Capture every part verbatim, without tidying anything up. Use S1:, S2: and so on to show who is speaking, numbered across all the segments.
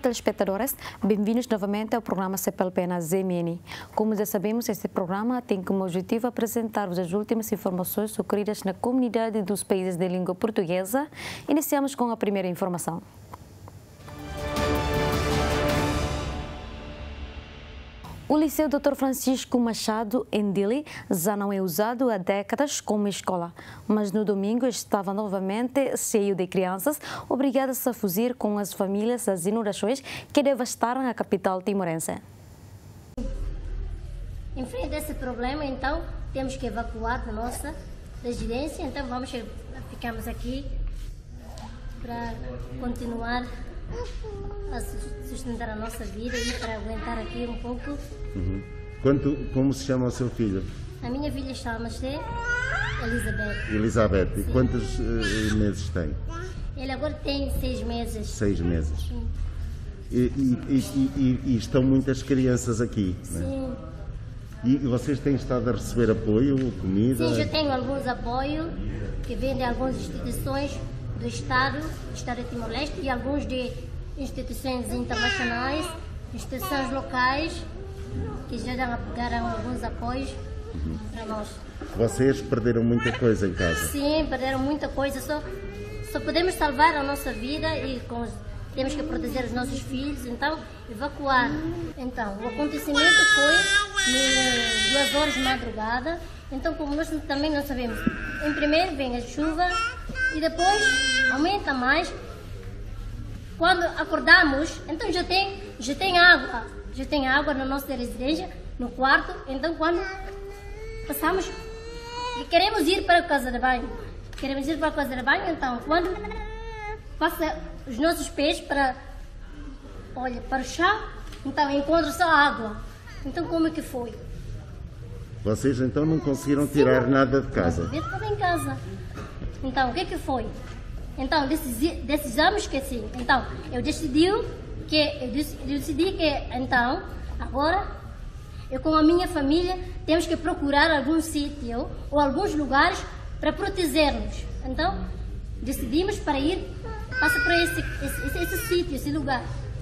S1: telespectadores, bem-vindos novamente ao programa C P L P na Z M N. Como já sabemos, este programa tem como objetivo apresentar-vos as últimas informações ocorridas na comunidade dos países de língua portuguesa. Iniciamos com a primeira informação. O Liceu doutor Francisco Machado, em Dili, já não é usado há décadas como escola, mas no domingo estava novamente cheio de crianças obrigadas a fugir com as famílias às inundações que devastaram a capital timorense.
S2: Em frente a esse problema, então, temos que evacuar da nossa residência, então vamos ficamos aqui para continuar a sustentar a nossa vida e para aguentar aqui um pouco.
S3: Uhum. Quanto, como se chama o seu filho?
S2: A minha filha chama-se Elizabeth.
S3: Elizabeth. E
S2: Sim.
S3: quantos uh, meses tem?
S2: Ele agora tem seis meses.
S3: Seis meses.
S2: Sim.
S3: E, e, e, e, e estão muitas crianças aqui,
S2: Sim.
S3: Né? E vocês têm estado a receber apoio, comida?
S2: Sim, já tenho alguns apoios que vêm de algumas instituições do Estado, do Estado de Timor-Leste e alguns de instituições internacionais, instituições locais, que já deram alguns apoios uhum. para nós.
S3: Vocês perderam muita coisa em casa?
S2: Sim, perderam muita coisa, só, só podemos salvar a nossa vida e com, temos que proteger os nossos filhos, então evacuar. Então, o acontecimento foi em duas horas de madrugada, então como nós também não sabemos, em primeiro vem a chuva, e depois aumenta mais. Quando acordamos, então já tem, já tem água, já tem água na nossa residência, no quarto. Então quando passamos e queremos ir para a casa de banho, queremos ir para a casa de banho, então quando passa os nossos pés para, olha, para o chão, então encontra só água. Então como é que foi?
S3: Vocês então não conseguiram tirar Sim, nada de casa?
S2: Não, estava em casa. Então, o que que foi? Então, decidimos que sim. Então, eu decidi que, eu decidi que, então, agora, eu com a minha família, temos que procurar algum sítio ou alguns lugares para proteger-nos. Então, decidimos para ir, passa para esse, esse, esse, esse sítio, esse lugar,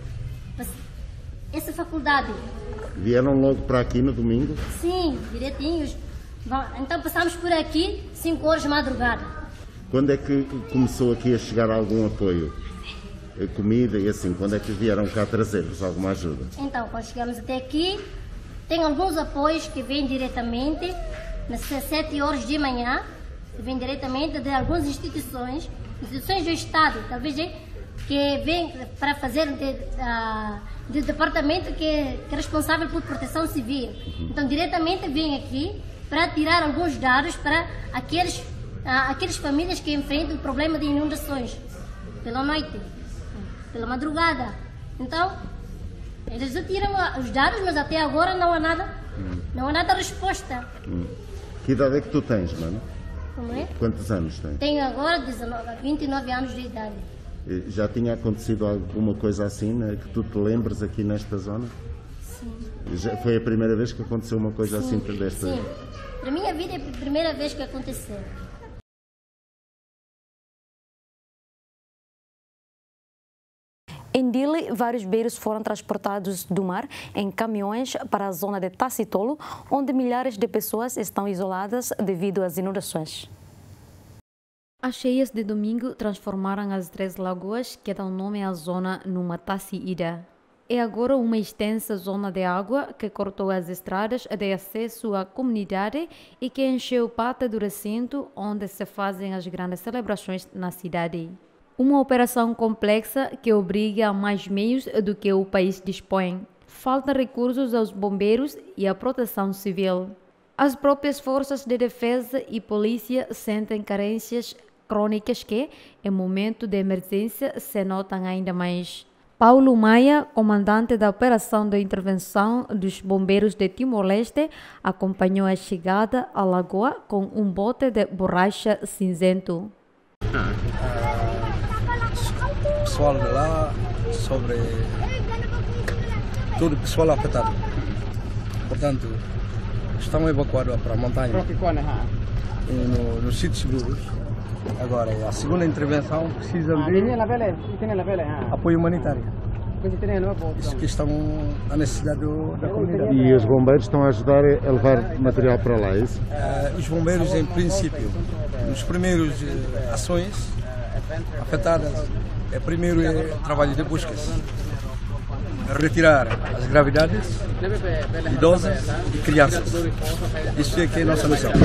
S2: essa faculdade.
S3: Vieram logo para aqui no domingo?
S2: Sim, direitinhos. Bom, então, passamos por aqui, cinco horas de madrugada.
S3: Quando é que começou aqui a chegar algum apoio? Comida e assim, quando é que vieram cá trazer-vos alguma ajuda?
S2: Então, quando chegamos até aqui, tem alguns apoios que vêm diretamente, nas sete horas de manhã, que vêm diretamente de algumas instituições, instituições do Estado, talvez, que vêm para fazer de, uh, de departamento que, que é responsável por proteção civil. Uhum. Então, diretamente vêm aqui para tirar alguns dados para aqueles aquelas famílias que enfrentam o problema de inundações pela noite, pela madrugada. Então, eles tiram os dados, mas até agora não há nada, hum. não há nada a resposta.
S3: Hum. Que idade é que tu tens, mano?
S2: Como é?
S3: Quantos anos tens?
S2: Tenho agora dezenove, vinte e nove anos de idade.
S3: Já tinha acontecido alguma coisa assim, né, que tu te lembres aqui nesta zona?
S2: Sim.
S3: Já foi a primeira vez que aconteceu uma coisa
S2: Sim.
S3: assim desta?
S2: Sim. Para a minha vida é a primeira vez que aconteceu.
S1: Em Dili, vários beiros foram transportados do mar em caminhões para a zona de Tacitolo, onde milhares de pessoas estão isoladas devido às inundações. As cheias de domingo transformaram as três lagoas que dão nome à zona numa taciída. É agora uma extensa zona de água que cortou as estradas de acesso à comunidade e que encheu parte do recinto onde se fazem as grandes celebrações na cidade. Uma operação complexa que obriga a mais meios do que o país dispõe. Faltam recursos aos bombeiros e à proteção civil. As próprias forças de defesa e polícia sentem carências crônicas que, em momento de emergência, se notam ainda mais. Paulo Maia, comandante da operação de intervenção dos bombeiros de Timor-Leste, acompanhou a chegada à lagoa com um bote de borracha cinzento.
S4: Pessoal de lá, sobre todo o pessoal afetado. Portanto, estão evacuados para a montanha e no, nos sítios seguros. Agora, a segunda intervenção precisa de apoio humanitário. Isso que estão a necessidade do, da comunidade.
S3: E os bombeiros estão a ajudar a levar material para lá, é isso?
S4: Uh, os bombeiros, em princípio, nos primeiros uh, ações afetadas, é, primeiro é trabalho de buscas, retirar as gravidades, idosas e crianças. Isso é que é a nossa missão.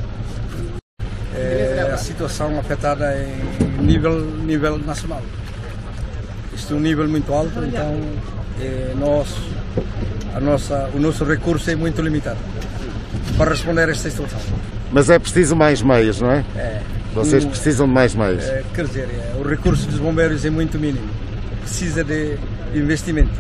S4: É a situação afetada em nível, nível nacional. Isto é um nível muito alto, então é, nós, a nossa, o nosso recurso é muito limitado para responder a esta situação.
S3: Mas é preciso mais meios, não é?
S4: É.
S3: Vocês
S4: o,
S3: precisam de mais meios.
S4: É, quer dizer, é, o recurso dos bombeiros é muito mínimo. Precisa de investimento.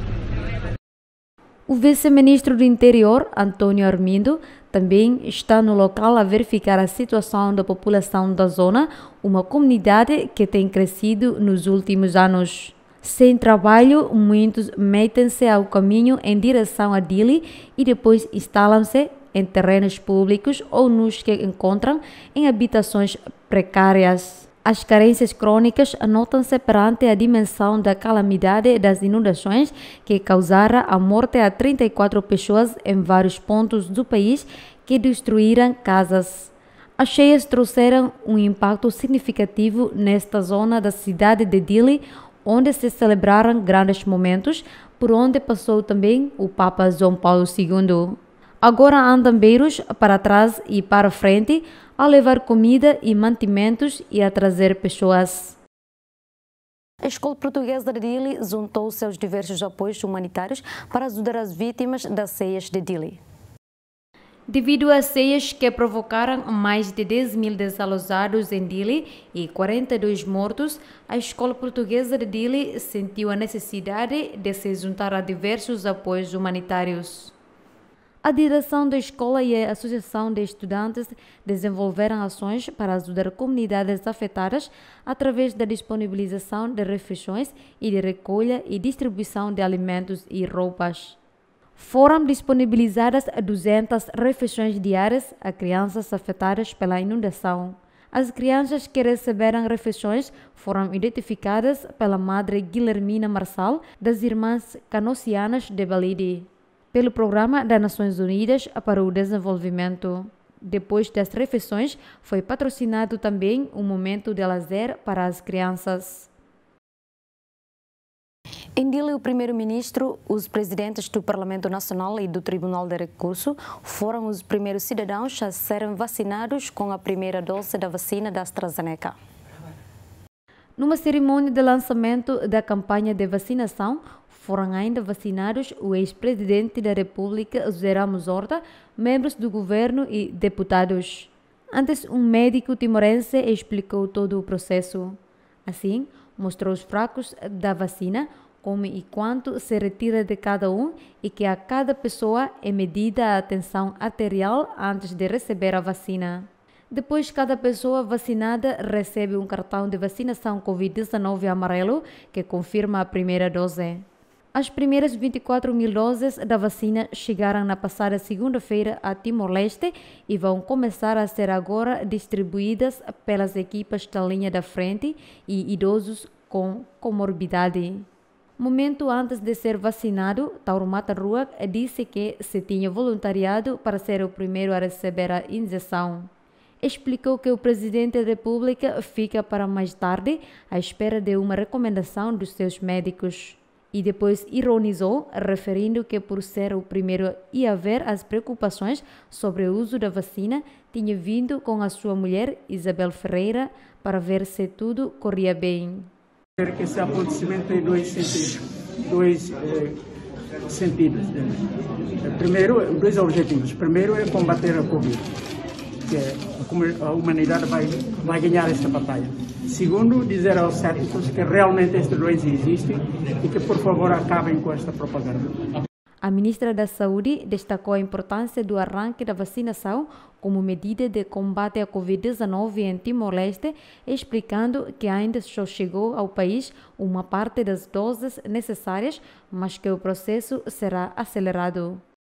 S1: O vice-ministro do Interior, Antônio Armindo, também está no local a verificar a situação da população da zona, uma comunidade que tem crescido nos últimos anos. Sem trabalho, muitos metem-se ao caminho em direção a Dili e depois instalam-se em terrenos públicos ou nos que encontram em habitações precárias. As carências crônicas anotam-se perante a dimensão da calamidade das inundações que causaram a morte a trinta e quatro pessoas em vários pontos do país que destruíram casas. As cheias trouxeram um impacto significativo nesta zona da cidade de Dili, onde se celebraram grandes momentos, por onde passou também o Papa João Paulo segundo. Agora andam beiros para trás e para frente, a levar comida e mantimentos e a trazer pessoas. A Escola Portuguesa de Dili juntou-se aos diversos apoios humanitários para ajudar as vítimas das cheias de Dili. Devido às cheias que provocaram mais de dez mil desalojados em Dili e quarenta e dois mortos, a Escola Portuguesa de Dili sentiu a necessidade de se juntar a diversos apoios humanitários. A direção da escola e a Associação de Estudantes desenvolveram ações para ajudar comunidades afetadas através da disponibilização de refeições e de recolha e distribuição de alimentos e roupas. Foram disponibilizadas duzentas refeições diárias a crianças afetadas pela inundação. As crianças que receberam refeições foram identificadas pela madre Guilhermina Marçal, das Irmãs Canocianas de Balide, pelo Programa das Nações Unidas para o Desenvolvimento. Depois das refeições, foi patrocinado também um momento de lazer para as crianças. Em Dili, o primeiro-ministro, os presidentes do Parlamento Nacional e do Tribunal de Recurso foram os primeiros cidadãos a serem vacinados com a primeira dose da vacina da AstraZeneca. Numa cerimônia de lançamento da campanha de vacinação, foram ainda vacinados o ex-presidente da República, José Ramos Horta, membros do governo e deputados. Antes, um médico timorense explicou todo o processo. Assim, mostrou os fracos da vacina, como e quanto se retira de cada um e que a cada pessoa é medida a tensão arterial antes de receber a vacina. Depois, cada pessoa vacinada recebe um cartão de vacinação covid dezenove amarelo que confirma a primeira dose. As primeiras vinte e quatro mil doses da vacina chegaram na passada segunda-feira a Timor-Leste e vão começar a ser agora distribuídas pelas equipas da linha da frente e idosos com comorbidade. Momento antes de ser vacinado, Tauro Mata Rua disse que se tinha voluntariado para ser o primeiro a receber a injeção. Explicou que o presidente da República fica para mais tarde à espera de uma recomendação dos seus médicos. E depois ironizou, referindo que por ser o primeiro e haver as preocupações sobre o uso da vacina, tinha vindo com a sua mulher, Isabel Ferreira, para ver se tudo corria bem.
S5: Que esse acontecimento tem dois sentidos. Dois, eh, sentidos. Primeiro, dois objetivos. Primeiro é combater a Covid, que a humanidade vai, vai ganhar esta batalha. Segundo, dizer aos céticos que realmente esta doença existe e que, por favor, acabem com esta propaganda.
S1: A ministra da Saúde destacou a importância do arranque da vacinação como medida de combate à covid dezenove em Timor-Leste, explicando que ainda só chegou ao país uma parte das doses necessárias, mas que o processo será acelerado.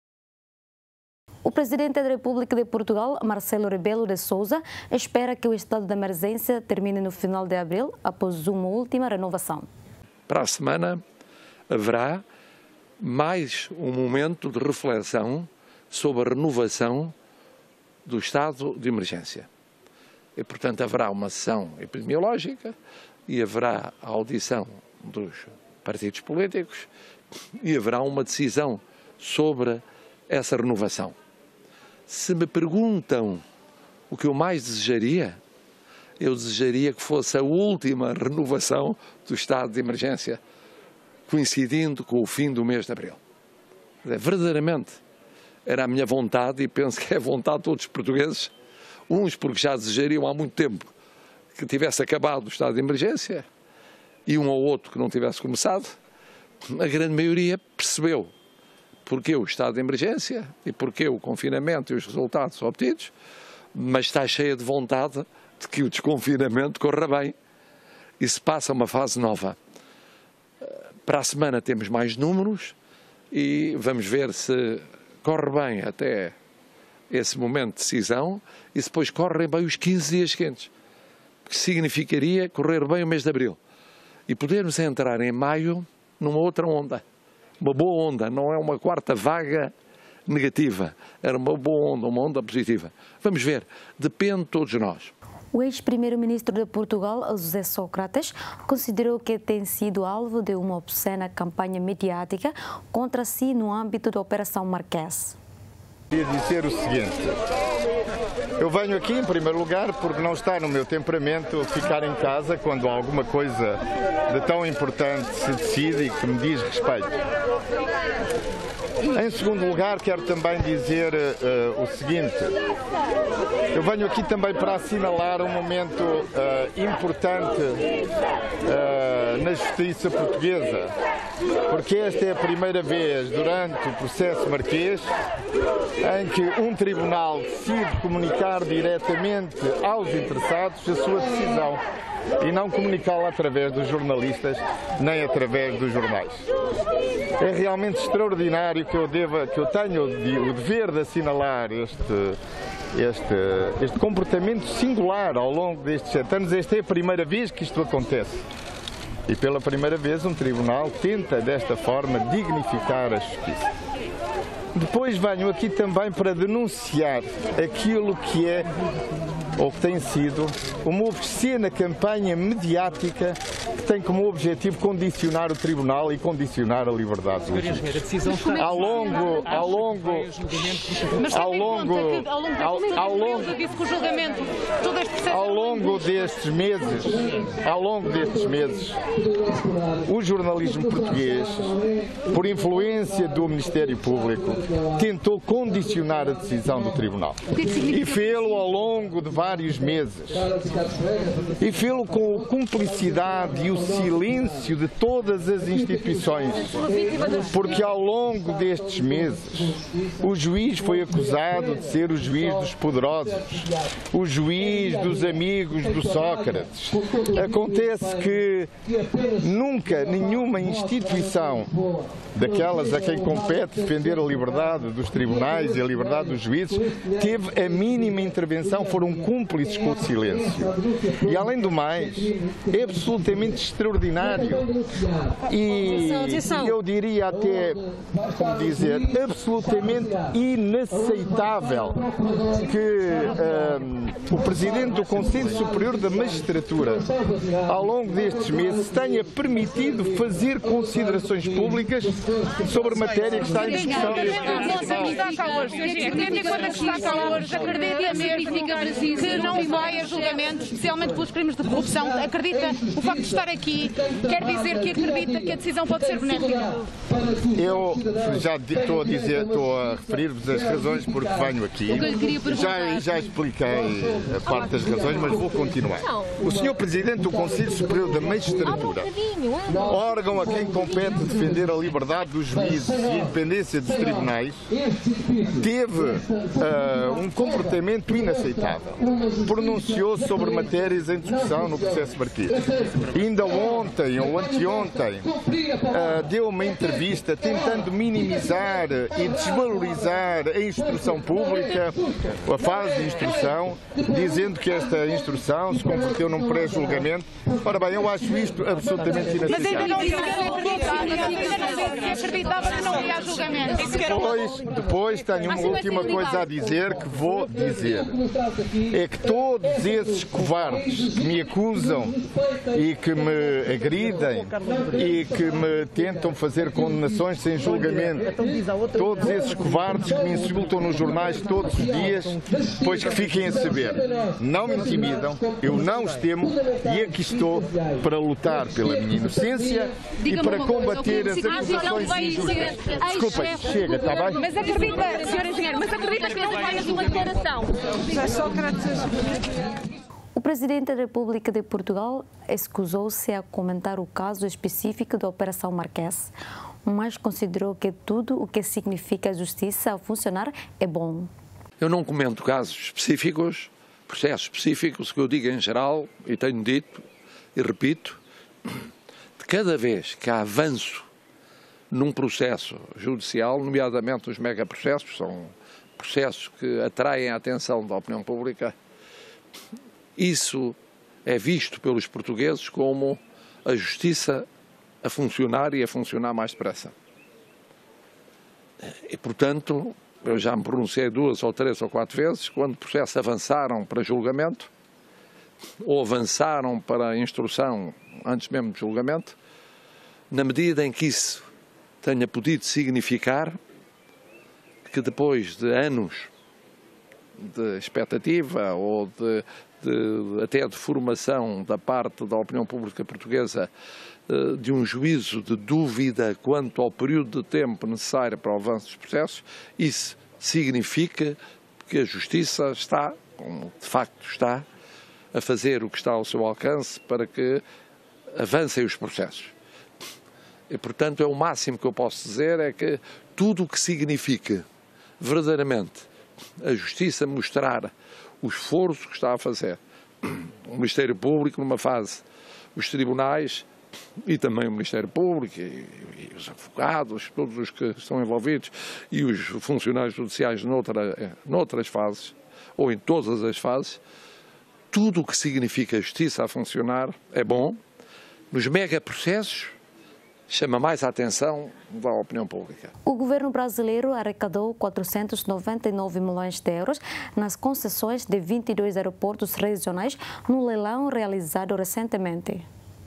S1: O presidente da República de Portugal, Marcelo Rebelo de Sousa, espera que o estado de emergência termine no final de abril, após uma última renovação.
S6: Para a semana, haverá mais um momento de reflexão sobre a renovação do estado de emergência. E, portanto, haverá uma sessão epidemiológica e haverá a audição dos partidos políticos e haverá uma decisão sobre essa renovação. Se me perguntam o que eu mais desejaria, eu desejaria que fosse a última renovação do estado de emergência, coincidindo com o fim do mês de abril. Verdadeiramente, era a minha vontade e penso que é a vontade de todos os portugueses, uns porque já desejariam há muito tempo que tivesse acabado o estado de emergência e um ou outro que não tivesse começado. A grande maioria percebeu porque o estado de emergência e porque o confinamento e os resultados obtidos, mas está cheia de vontade de que o desconfinamento corra bem e se passa uma fase nova. Para a semana temos mais números e vamos ver se corre bem até esse momento de decisão e depois correm bem os quinze dias seguintes, que significaria correr bem o mês de abril e podermos entrar em maio numa outra onda, uma boa onda, não é uma quarta vaga negativa, era uma boa onda, uma onda positiva. Vamos ver, depende de todos nós.
S1: O ex-primeiro-ministro de Portugal, José Sócrates, considerou que tem sido alvo de uma obscena campanha mediática contra si no âmbito da Operação Marquês.
S7: Queria dizer o seguinte, eu venho aqui em primeiro lugar porque não está no meu temperamento ficar em casa quando alguma coisa de tão importante se decide e que me diz respeito. Em segundo lugar, quero também dizer uh, o seguinte, eu venho aqui também para assinalar um momento uh, importante uh, na justiça portuguesa, porque esta é a primeira vez durante o processo Marquês em que um tribunal decide comunicar diretamente aos interessados a sua decisão e não comunicá-la através dos jornalistas nem através dos jornais. É realmente extraordinário que eu, deva, que eu tenha o dever de assinalar este, este, este comportamento singular ao longo destes sete anos. Esta é a primeira vez que isto acontece. E pela primeira vez um tribunal tenta desta forma dignificar a justiça. Depois venho aqui também para denunciar aquilo que é, ou que tem sido, uma obscena campanha mediática que tem como objetivo condicionar o Tribunal e condicionar a liberdade do juiz. Ao longo, ao longo, ao longo, ao longo, ao longo destes meses, ao longo destes meses, o jornalismo português, por influência do Ministério Público, tentou condicionar a decisão do Tribunal. E fê-lo ao longo de vários meses. E fê-lo com a cumplicidade e o silêncio de todas as instituições. Porque ao longo destes meses, o juiz foi acusado de ser o juiz dos poderosos, o juiz dos amigos do Sócrates. Acontece que nunca nenhuma instituição daquelas a quem compete defender a liberdade dos tribunais e a liberdade dos juízes teve a mínima intervenção, foram cúmplices com o silêncio. E além do mais, é absolutamente extraordinário e, e eu diria até, como dizer, absolutamente inaceitável que um, o Presidente do Conselho Superior da Magistratura, ao longo destes meses, tenha permitido fazer considerações públicas sobre matéria que está em discussão neste
S8: acredita mesmo que não vai a julgamento, especialmente pelos crimes de corrupção? Acredita o facto de estar aqui quer dizer que acredita que a decisão pode ser benéfica?
S7: Eu já estou a dizer, estou a referir-vos as razões porque venho aqui. Já, já expliquei a parte das razões, mas vou continuar. O senhor Presidente do Conselho Superior da Magistratura, órgão a quem compete defender a liberdade dos juízes e a independência dos tribunais, teve uh, um comportamento inaceitável. Pronunciou sobre matérias em discussão no processo Marquês. E ainda ontem ou anteontem, uh, deu uma entrevista tentando minimizar e desvalorizar a instrução pública, a fase de instrução, dizendo que esta instrução se converteu num pré-julgamento. Ora bem, eu acho isto absolutamente inaceitável. Depois, depois tenho uma última coisa a dizer que vou dizer. É que todos esses covardes que me acusam e que me agridem e que me tentam fazer condenações sem julgamento, todos esses covardes que me insultam nos jornais todos os dias, pois que fiquem a saber, não me intimidam, eu não os temo e aqui estou para lutar pela minha inocência e para combater as acusações injustas. Desculpem, chega, está bem?
S8: Mas acredita, senhor Engenheiro, mas acredita que não vai a sua declaração?
S1: O Presidente da República de Portugal escusou-se a comentar o caso específico da Operação Marquês, mas considerou que tudo o que significa a justiça a funcionar é bom.
S6: Eu não comento casos específicos, processos específicos, o que eu digo em geral, e tenho dito e repito, de cada vez que há avanço num processo judicial, nomeadamente os megaprocessos, são processos que atraem a atenção da opinião pública, isso é visto pelos portugueses como a justiça a funcionar e a funcionar mais depressa. E, portanto, eu já me pronunciei duas ou três ou quatro vezes, quando processos avançaram para julgamento, ou avançaram para a instrução antes mesmo de julgamento, na medida em que isso tenha podido significar que depois de anos de expectativa ou de, de, até de formação da parte da opinião pública portuguesa de um juízo de dúvida quanto ao período de tempo necessário para o avanço dos processos, isso significa que a Justiça está, como de facto está, a fazer o que está ao seu alcance para que avancem os processos. E, portanto, é o máximo que eu posso dizer é que tudo o que significa verdadeiramente a Justiça mostrar o esforço que está a fazer o Ministério Público numa fase, os tribunais e também o Ministério Público e, e os advogados, todos os que estão envolvidos e os funcionários judiciais noutra, noutras fases ou em todas as fases, tudo o que significa a Justiça a funcionar é bom. Nos megaprocessos chama mais a atenção da opinião pública.
S1: O governo brasileiro arrecadou quatrocentos e noventa e nove milhões de euros nas concessões de vinte e dois aeroportos regionais no leilão realizado recentemente.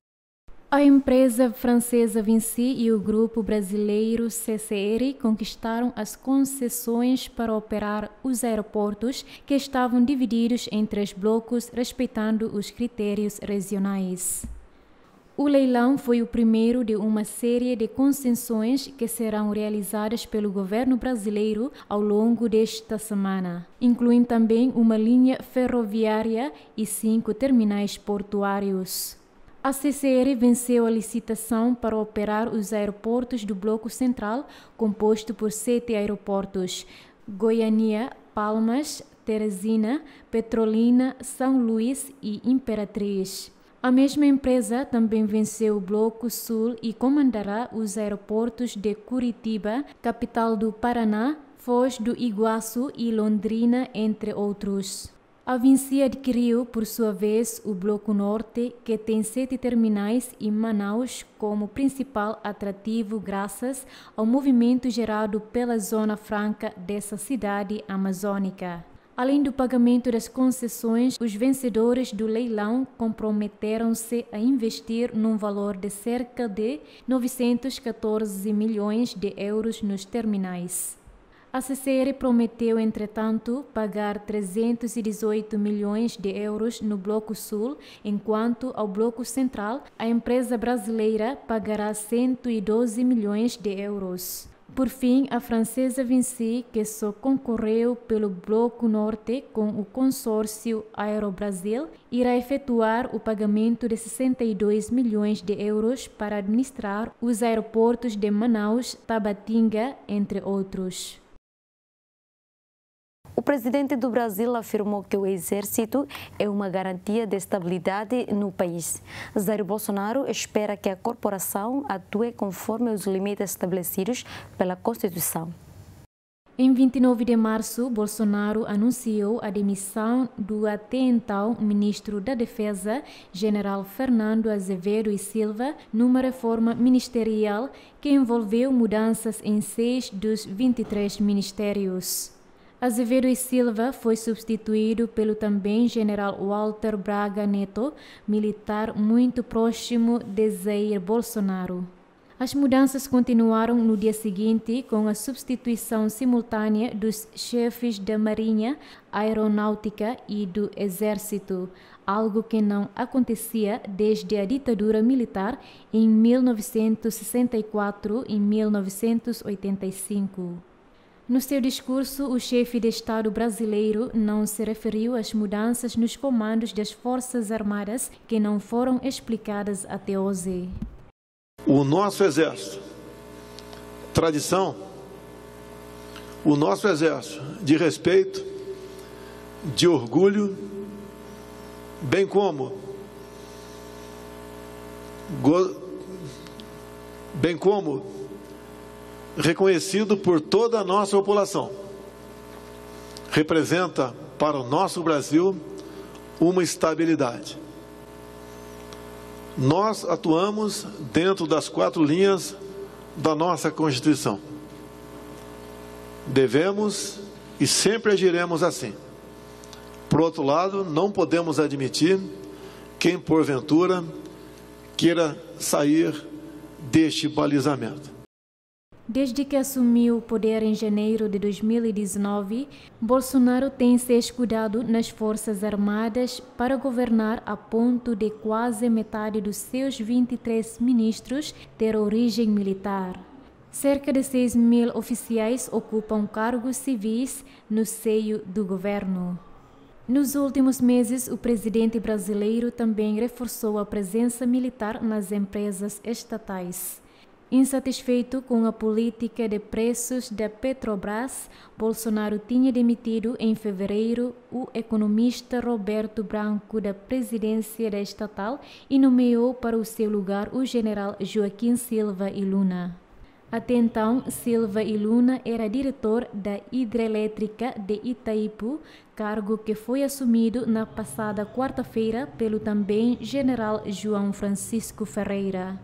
S9: A empresa francesa Vinci e o grupo brasileiro C C R conquistaram as concessões para operar os aeroportos que estavam divididos em três blocos, respeitando os critérios regionais. O leilão foi o primeiro de uma série de concessões que serão realizadas pelo governo brasileiro ao longo desta semana, incluindo também uma linha ferroviária e cinco terminais portuários. A C C R venceu a licitação para operar os aeroportos do Bloco Central, composto por sete aeroportos: Goiânia, Palmas, Teresina, Petrolina, São Luís e Imperatriz. A mesma empresa também venceu o Bloco Sul e comandará os aeroportos de Curitiba, capital do Paraná, Foz do Iguaçu e Londrina, entre outros. A Vinci adquiriu, por sua vez, o Bloco Norte, que tem sete terminais e Manaus como principal atrativo graças ao movimento gerado pela Zona Franca dessa cidade amazônica. Além do pagamento das concessões, os vencedores do leilão comprometeram-se a investir num valor de cerca de novecentos e quatorze milhões de euros nos terminais. A C C R prometeu, entretanto, pagar trezentos e dezoito milhões de euros no Bloco Sul, enquanto ao Bloco Central, a empresa brasileira pagará cento e doze milhões de euros. Por fim, a francesa Vinci, que só concorreu pelo Bloco Norte com o consórcio Aerobrasil, irá efetuar o pagamento de sessenta e dois milhões de euros para administrar os aeroportos de Manaus, Tabatinga, entre outros.
S1: O presidente do Brasil afirmou que o exército é uma garantia de estabilidade no país. Jair Bolsonaro espera que a corporação atue conforme os limites estabelecidos pela Constituição.
S9: Em vinte e nove de março, Bolsonaro anunciou a demissão do até então ministro da Defesa, general Fernando Azevedo e Silva, numa reforma ministerial que envolveu mudanças em seis dos vinte e três ministérios. Azevedo e Silva foi substituído pelo também general Walter Braga Neto, militar muito próximo de Jair Bolsonaro. As mudanças continuaram no dia seguinte com a substituição simultânea dos chefes da Marinha, Aeronáutica e do Exército, algo que não acontecia desde a ditadura militar em mil novecentos e sessenta e quatro e mil novecentos e oitenta e cinco. No seu discurso, o chefe de Estado brasileiro não se referiu às mudanças nos comandos das Forças Armadas que não foram explicadas até hoje.
S10: O nosso exército, tradição, o nosso exército de respeito, de orgulho, bem como, bem como reconhecido por toda a nossa população, representa para o nosso Brasil uma estabilidade. Nós atuamos dentro das quatro linhas da nossa Constituição. Devemos e sempre agiremos assim. Por outro lado, não podemos admitir quem, porventura, queira sair deste balizamento.
S9: Desde que assumiu o poder em janeiro de dois mil e dezenove, Bolsonaro tem se escudado nas Forças Armadas para governar a ponto de quase metade dos seus vinte e três ministros ter origem militar. Cerca de seis mil oficiais ocupam cargos civis no seio do governo. Nos últimos meses, o presidente brasileiro também reforçou a presença militar nas empresas estatais. Insatisfeito com a política de preços da Petrobras, Bolsonaro tinha demitido em fevereiro o economista Roberto Branco da presidência da estatal e nomeou para o seu lugar o general Joaquim Silva e Luna. Até então, Silva e Luna era diretor da hidrelétrica de Itaipu, cargo que foi assumido na passada quarta-feira pelo também general João Francisco Ferreira.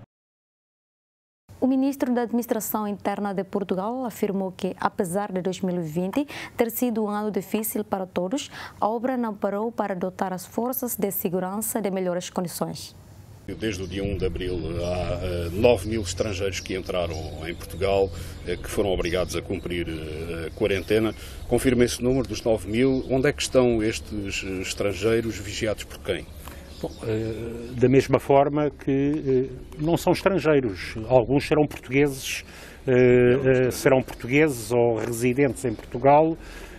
S1: O ministro da Administração Interna de Portugal afirmou que, apesar de dois mil e vinte ter sido um ano difícil para todos, a obra não parou para dotar as forças de segurança de melhores condições.
S11: Desde o dia um de abril há nove mil estrangeiros que entraram em Portugal, que foram obrigados a cumprir a quarentena. Confirma esse número dos nove mil. Onde é que estão estes estrangeiros, vigiados por quem?
S12: Bom, da mesma forma que não são estrangeiros, alguns serão portugueses, serão portugueses ou residentes em Portugal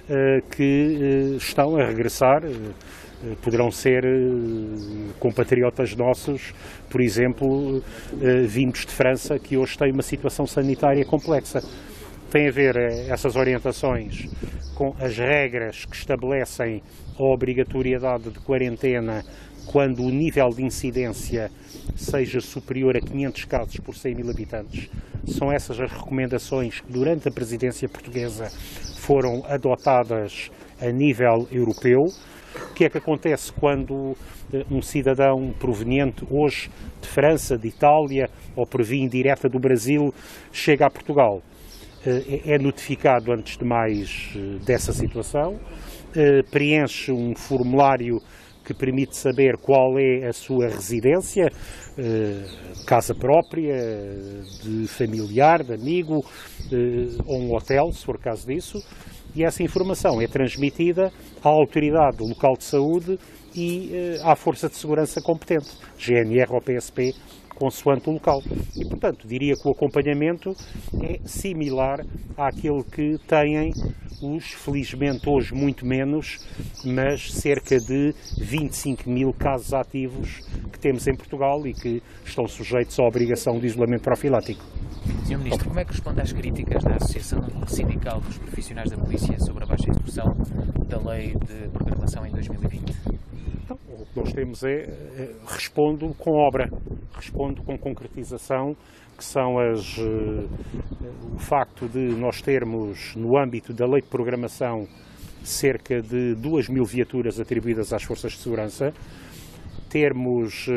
S12: que estão a regressar, poderão ser compatriotas nossos, por exemplo, vindos de França, que hoje têm uma situação sanitária complexa. Tem a ver essas orientações com as regras que estabelecem a obrigatoriedade de quarentena quando o nível de incidência seja superior a quinhentos casos por cem mil habitantes. São essas as recomendações que durante a presidência portuguesa foram adotadas a nível europeu. O que é que acontece quando um cidadão proveniente hoje de França, de Itália ou por via indireta do Brasil chega a Portugal? É notificado antes de mais dessa situação, preenche um formulário que permite saber qual é a sua residência, casa própria, de familiar, de amigo, ou um hotel, se for caso disso, e essa informação é transmitida à autoridade local de saúde e à força de segurança competente, G N R ou P S P, consoante o local. E, portanto, diria que o acompanhamento é similar àquele que têm os, felizmente hoje muito menos, mas cerca de vinte e cinco mil casos ativos que temos em Portugal e que estão sujeitos à obrigação de isolamento profilático.
S13: senhor Ministro, como é que responde às críticas da Associação Sindical dos Profissionais da Polícia sobre a baixa execução da Lei de Programação em dois mil e vinte?
S12: Então, o que nós temos é, é respondo com obra, respondo com concretização, que são as, uh, o facto de nós termos, no âmbito da Lei de Programação, cerca de duas mil viaturas atribuídas às forças de segurança, termos uh,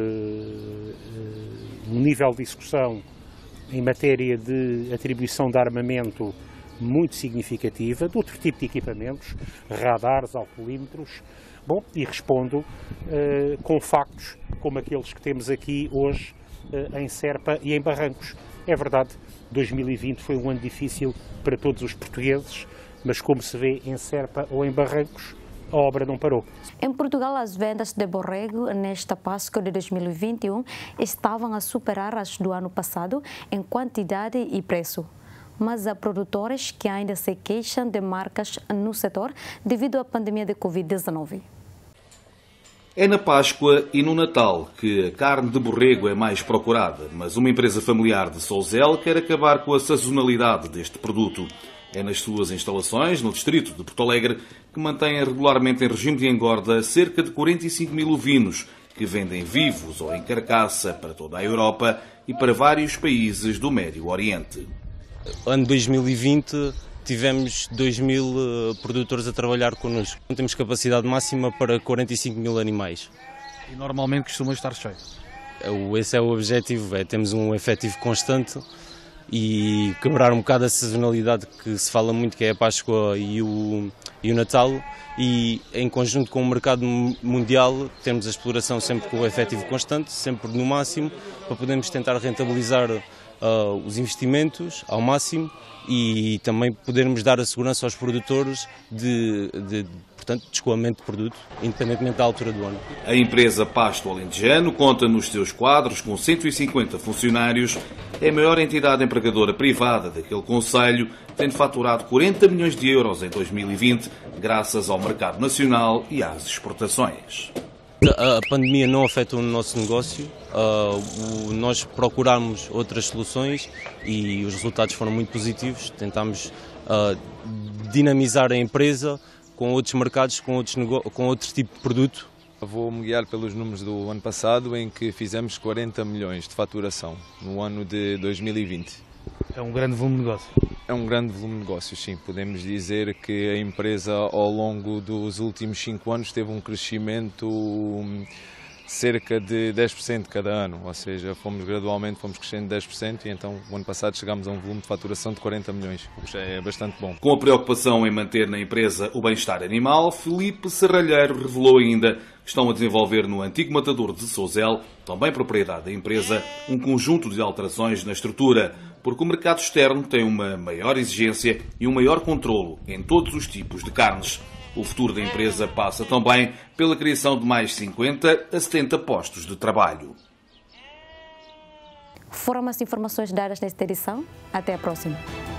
S12: uh, um nível de execução em matéria de atribuição de armamento muito significativa, de outro tipo de equipamentos, radares, alcoolímetros. Bom, e respondo uh, com factos como aqueles que temos aqui hoje uh, em Serpa e em Barrancos. É verdade, dois mil e vinte foi um ano difícil para todos os portugueses, mas como se vê em Serpa ou em Barrancos, a obra não parou.
S1: Em Portugal, as vendas de borrego nesta Páscoa de dois mil e vinte e um estavam a superar as do ano passado em quantidade e preço. Mas há produtores que ainda se queixam de marcas no setor devido à pandemia de covid dezenove.
S14: É na Páscoa e no Natal que a carne de borrego é mais procurada, mas uma empresa familiar de Souzel quer acabar com a sazonalidade deste produto. É nas suas instalações, no distrito de Porto Alegre, que mantém regularmente em regime de engorda cerca de quarenta e cinco mil ovinos, que vendem vivos ou em carcaça para toda a Europa e para vários países do Médio Oriente.
S15: Ano dois mil e vinte tivemos dois mil uh, produtores a trabalhar connosco. Temos capacidade máxima para quarenta e cinco mil animais.
S16: E normalmente costuma estar cheio?
S15: Esse é o objetivo, é termos um efetivo constante e quebrar um bocado a sazonalidade que se fala muito, que é a Páscoa e o, e o Natal, e em conjunto com o mercado mundial termos a exploração sempre com o efetivo constante, sempre no máximo, para podermos tentar rentabilizar Uh, os investimentos ao máximo e também podermos dar a segurança aos produtores de, de, portanto, de escoamento de produto, independentemente da altura do ano.
S14: A empresa Pasto Alentejano conta nos seus quadros com cento e cinquenta funcionários, é a maior entidade empregadora privada daquele concelho, tendo faturado quarenta milhões de euros em dois mil e vinte, graças ao mercado nacional e às exportações.
S15: A pandemia não afetou o nosso negócio, uh, o, nós procuramos outras soluções e os resultados foram muito positivos. Tentámos uh, dinamizar a empresa com outros mercados, com outros, com outro tipo de produto.
S17: Vou-me guiar pelos números do ano passado, em que fizemos quarenta milhões de faturação no ano de dois mil e vinte.
S16: É um grande volume de negócio?
S17: É um grande volume de negócios, sim. Podemos dizer que a empresa, ao longo dos últimos cinco anos, teve um crescimento cerca de dez por cento cada ano, ou seja, fomos gradualmente fomos crescendo dez por cento e então o ano passado chegámos a um volume de faturação de quarenta milhões, o que já é bastante bom.
S14: Com a preocupação em manter na empresa o bem-estar animal, Filipe Serralheiro revelou ainda que estão a desenvolver no antigo matador de Souzel, também propriedade da empresa, um conjunto de alterações na estrutura, porque o mercado externo tem uma maior exigência e um maior controlo em todos os tipos de carnes. O futuro da empresa passa também pela criação de mais cinquenta a setenta postos de trabalho.
S1: Foram as informações dadas nesta edição. Até a próxima.